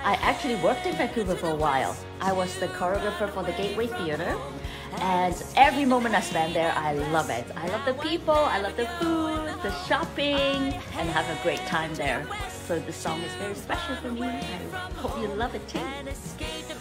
I actually worked in Vancouver for a while. I was the choreographer for the Gateway Theatre, and every moment I spend there, I love it. I love the people, I love the food, the shopping, and have a great time there. So this song is very special for me. I hope you love it too.